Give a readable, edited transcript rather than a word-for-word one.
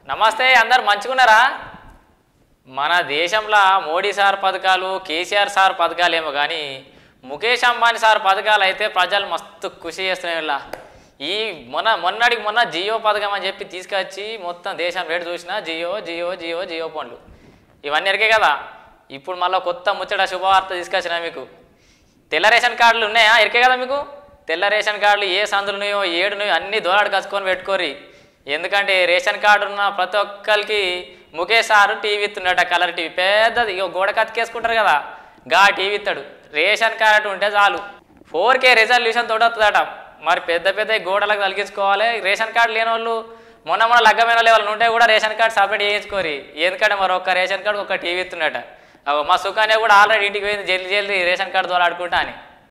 నమస్తే అందరు మంచిగున్నారా? మన దేశంలో మోడీ సార్ పథకాలు కేసీఆర్ సార్ పథకాలేమో కానీ ముఖేష్ అంబానీ సార్ పథకాలు అయితే ప్రజలు మస్తు ఖుషి చేస్తున్నాయి. ఈ మొన్న జియో పథకం అని చెప్పి తీసుకొచ్చి మొత్తం దేశం రేటు చూసినా జియో జియో జియో జియో ఫోన్లు ఇవన్నీ ఎరికే కదా. ఇప్పుడు మళ్ళీ కొత్త ముచ్చట శుభవార్త తీసుకొచ్చినా మీకు. తెల్ల రేషన్ కార్డులు ఉన్నాయా? ఎరికే కదా మీకు. తెల్ల రేషన్ కార్డులు ఏ సందులున్నాయో ఏడున్నాయో అన్నీ దోలాడు కసుకొని పెట్టుకోరి. ఎందుకంటే రేషన్ కార్డు ఉన్న ప్రతి ఒక్కరికి ముఖేష్ సారు టీవీ ఇస్తున్నాడట, కలర్ టీవీ పెద్దది. ఇక గోడ కతికేసుకుంటారు కదా, గా టీవీ ఇస్తాడు. రేషన్ కార్డు ఉంటే చాలు 4K రిజల్యూషన్ తోటి వస్తుందట. మరి పెద్ద పెద్ద గోడలకు తలిగించుకోవాలి. రేషన్ కార్డు లేని వాళ్ళు మొన్న లగ్గమైన వాళ్ళు ఉంటే కూడా రేషన్ కార్డు సపరేట్ చేయించుకోరి. ఎందుకంటే మరి ఒక్క రేషన్ కార్డు ఒక టీవీ ఇస్తున్నట. మా సుఖానే కూడా ఆల్రెడీ ఇంటికి పోయింది జల్దీ రేషన్ కార్డు ద్వారా ఆడుకుంటా అని.